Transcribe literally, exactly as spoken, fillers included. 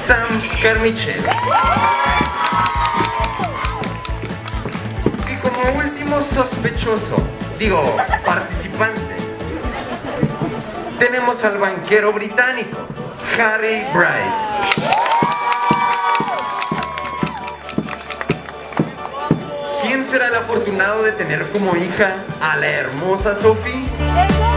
Sam Carmichael. Y como último sospechoso, digo, participante, tenemos al banquero británico, Harry Bright. ¿Quién será el afortunado de tener como hija a la hermosa Sophie?